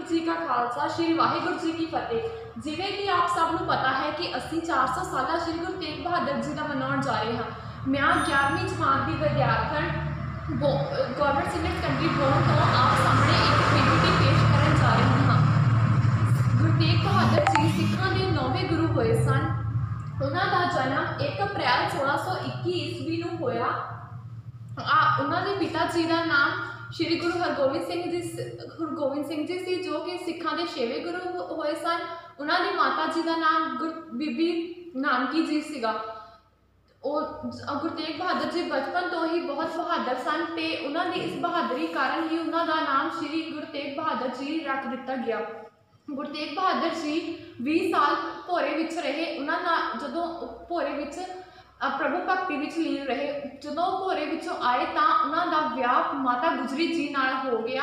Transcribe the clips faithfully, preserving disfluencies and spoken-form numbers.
जी का खालसा श्री वाहिगुरू जी की फतेह। जिवें कि आप सब नूं पता है कि असी चार सौ साल श्री गुरु तेग बहादुर जी का मनाउण जा रहे हैं। मैं ग्यारहवीं जमात की विद्यार्थन गौरमेंट सीनियर सेकेंडरी बोर्ड तो आप सामने एक पीपीटी पेश करन जा रही हाँ। गुरु तेग बहादुर जी सिखां दे नौवें गुरु होए सन। उन्हां दा जन्म एक अप्रैल सोलह सौ इक्की ईस्वी नूं होया। उन्हां दे पिता जी का नाम श्री गुरु हरगोबिंद सिंह जी हरगोबिंद सिंह जी सी जो कि सिखां दे छेवें गुरु होए सन। उन्हां दी माता जी का नाम गुर बीबी नानकी जी सीगा। गुरु तेग बहादुर जी बचपन तो ही बहुत बहादुर सन ते उन्हां दी इस बहादुरी कारण ही उन्हां दा नाम श्री गुरु तेग बहादुर जी रख दिता गया। गुरु तेग बहादुर जी बीस साल भोरे विच रहे। उन्हां दा जदों भोरे विच प्रभु भगती विच लीन रहे। जदों भोरे विचों आए तो उन्हां दा विआह माता गुजरी जी नाल हो गया।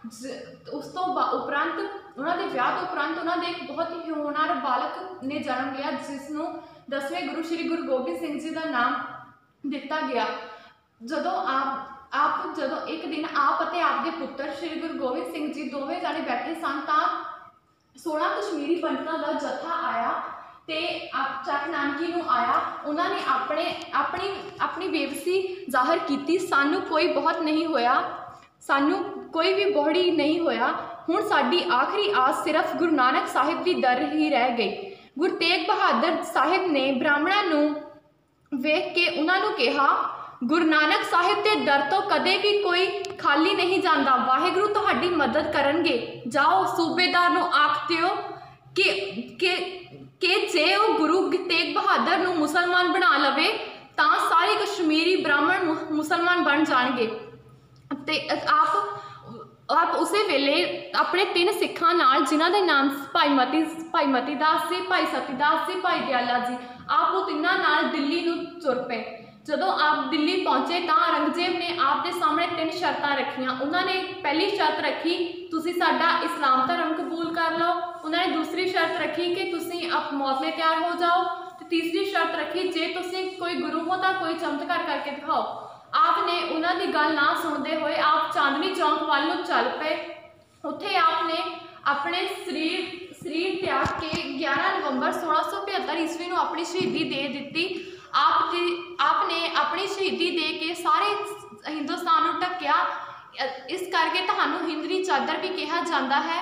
उस तो उपरंत उन्हां दे विआह तो उपरंत उन्हां दे एक बहुत ही होनहार बालक ने जन्म लिया जिसनों दसवें गुरु श्री गुरु गोबिंद सिंह जी का नाम दिता गया। जदों आप आप जदों एक दिन आप अते आप दे पुत्र श्री गुरु गोबिंद सिंह जी दोवें जाने बैठे सन तां सोलह कश्मीरी पंडितां दा जत्था आया ते आप चक नानकी नूं आया। उन्होंने अपने अपनी अपनी बेबसी जाहिर की। सानू कोई बहुत नहीं होया, सानू कोई भी बॉडी नहीं होया। हुण साडी आखिरी आस सिर्फ गुरु नानक साहिब की दर ही रह गई। गुरु तेग बहादुर साहिब ने ब्राह्मणों नूं वेख के उन्होंने कहा, गुरु नानक साहिब के दर तो कदे भी कोई खाली नहीं जाता। वाहिगुरू तुहाडी मदद करनगे। जाओ सूबेदार नूं आख दिओ कि के कि जे वो गुरु तेग बहादुर नूं मुसलमान बना लवे तो सारे कश्मीरी ब्राह्मण मुसलमान बन जाएंगे। ते आप आप उस वेले अपने तीन सिखां नाल जिन्हां दे नाम भाई मती भाई मती दास जी, भाई सतीदास जी, भाई दयाला जी, आप वो तिन्हां नाल दिल्ली नूं तुर पे। जदों आप दिल्ली पहुंचे तो औरंगजेब ने आप दे सामने तीन शर्तां रखियां। उन्होंने पहली शर्त रखी तुसी साडा इस्लाम धर्म कबूल कर लो। उन्होंने दूसरी शर्त रखी कि तुसी आप मौत में तैयार हो जाओ। तो तीसरी शर्त रखी जे तुसी कोई गुरु हो तो कोई चमत्कार करके दिखाओ। आपने उन्होंने गल ना सुनते हुए आप चांदनी चौक वाल नूं चल पे। उत्थे आपने अपने शरीर शरीर त्याग के ग्यारह नवंबर सोलह सौ पचहत्तर ईस्वी नूं अपनी शहीदी दे दी। आप दी आपने अपनी शहीदी दे के सारे हिंदुस्तान नूं ढकिया। इस करके तुहानूं हिंद दी चादर भी कहा जाता है।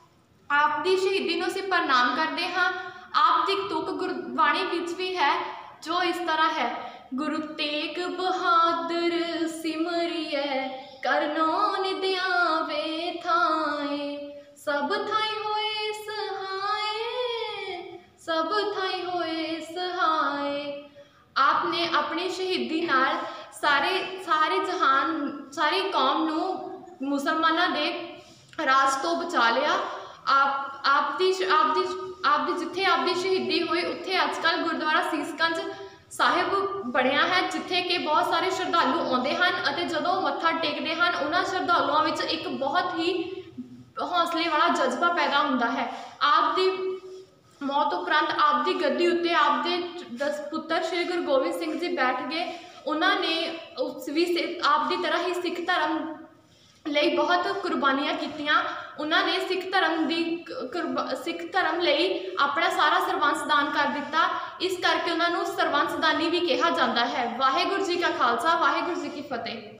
आप दी शहीदी नूं असीं प्रणाम करते हाँ। आप दी तुक गुरबाणी विच भी है जो इस तरह है, गुरु तेग बहादुर सिमरिए करनौन दियावे थाए, सब थाई होए सहाय, सब थाई होए सहाय। आपने अपनी शहीदी नाल सारे सारे जहान सारी कौम नूं मुसलमानों के राज तो बचा लिया। आप आप दी आप दी आप दी जिथे आप दी शहीदी हुई उत्थे अजकल गुरुद्वारा सीसगंज साहिब बनया है जिथे कि बहुत सारे श्रद्धालु आते हैं। जदों मत्था टेकते हैं उन्होंने श्रद्धालुओं में एक बहुत ही हौसले वाला जज्बा पैदा होता है। आप दी मौत उपरंत आप दी गद्दी उत्ते आप दे दस पुत्र श्री गुरु गोबिंद सिंह जी बैठ गए। उन्होंने उस भी आप दी तरह ही सिख धर्म ਲਈ बहुत कुर्बानियां कीतियां। उन्होंने सिख धर्म दी सिख धर्म ਲਈ अपना सारा सरबंस दान कर दिता। इस करके उन्होंने सरबंस दानी भी कहा जाता है। वाहिगुरू जी का खालसा, वाहिगुरू जी की फतेह।